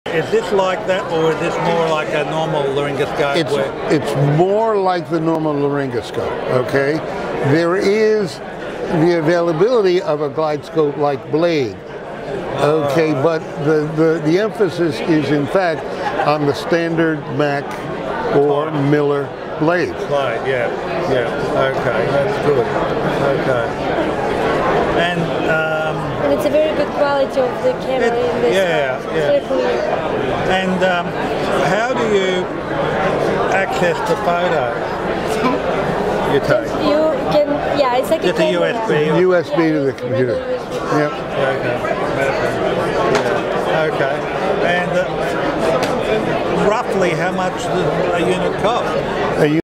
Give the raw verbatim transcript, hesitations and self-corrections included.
Is this like that, or is this more like a normal laryngoscope? It's, where it's more like the normal laryngoscope, okay? There is the availability of a glide scope-like blade, okay, uh, but the, the, the emphasis is in fact on the standard Mac or type. Miller blades. Right, yeah, yeah, okay, that's good, okay. And, um, and it's a very good quality of the camera it, in this. Yeah, one. yeah. It's very clear. And um, how do you access the photos you take? You can, yeah, it's like just a, a U S B. Or? U S B yeah, to the computer. Yep. Okay. Yeah. Okay. And uh, roughly how much does a unit cost? A